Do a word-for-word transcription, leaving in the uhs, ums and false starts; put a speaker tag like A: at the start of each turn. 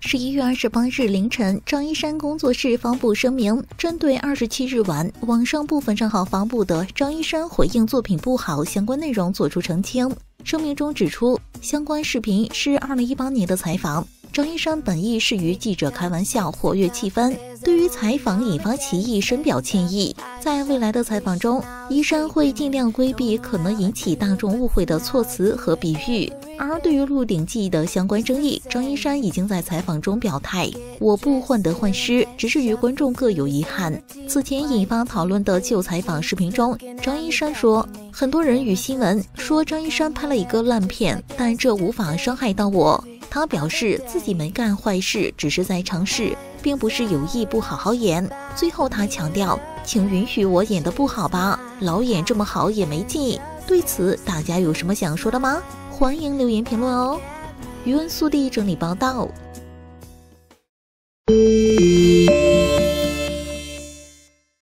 A: 十一月二十八日凌晨，张一山工作室发布声明，针对二十七日晚网上部分账号发布的张一山回应作品不好相关内容作出澄清。声明中指出，相关视频是二零一八年的采访，张一山本意是与记者开玩笑，活跃气氛，对于采访引发歧义深表歉意。在未来的采访中，一山会尽量规避可能引起大众误会的措辞和比喻。而对于《鹿鼎记》的相关争议，张一山已经在采访中表态：“我不患得患失，只是与观众各有遗憾。”此前引发讨论的旧采访视频中，张一山说：“很多人与新闻说张一山拍了一个烂片，但这无法伤害到我。”他表示自己没干坏事，只是在尝试，并不是有意不好好演。最后他强调：“请允许我演得不好吧，老演这么好也没劲。”对此，大家有什么想说的吗？欢迎留言评论哦。余文速递整理报道。